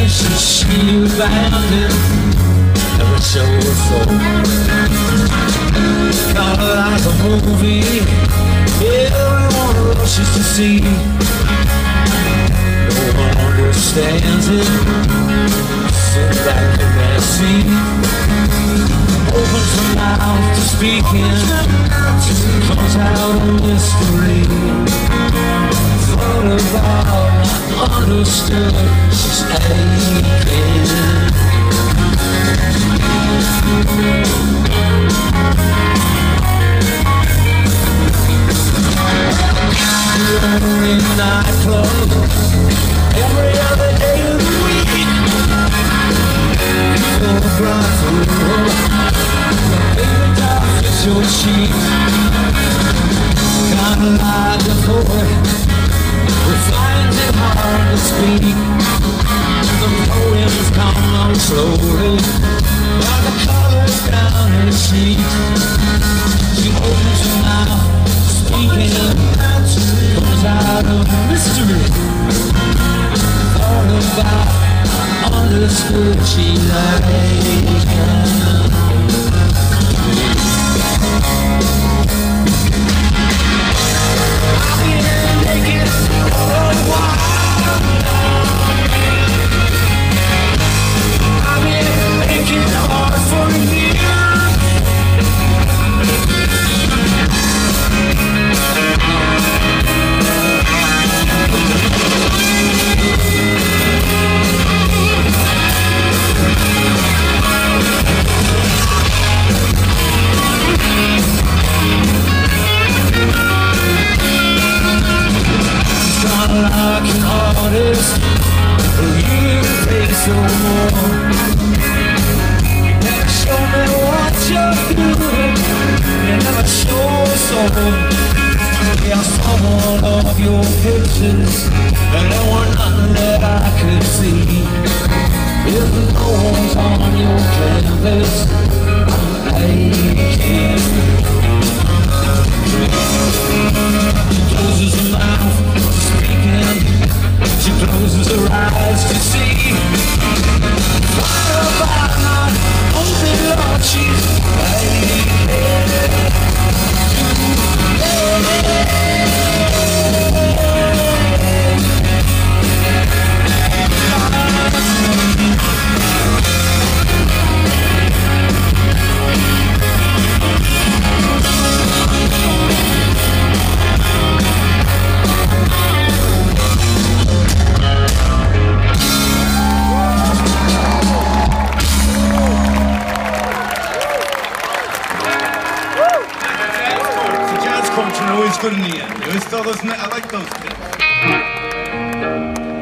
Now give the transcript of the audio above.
She was abandoned, never show her soul. Kinda like a movie, everyone rushes to see. No one understands it, sit back and they see. Opens her mouth to speaking, comes out a mystery. Thought about, not understood, she's aching. In nightclub every other day of the week. People cry through her, baby doll fits your cheek. Kinda like a poet who finds it hard to speak. The poems come on slowly, while the colors down her cheek. She opens her mouth, speaking, comes out of mystery. Thought about, understood, she like. I've been naked for a while. I've been making it hard for you. Like an artist who you pay so more. Never show me what you're doing, you never show us all. Yeah, I saw all of your pictures, and there were nothing that I could see. If no one's on your canvas, I'm aching. She closes her mouth, she closes her eyes to see. What about not only Lord, she's always good in the end. You always throw those. I like those bits.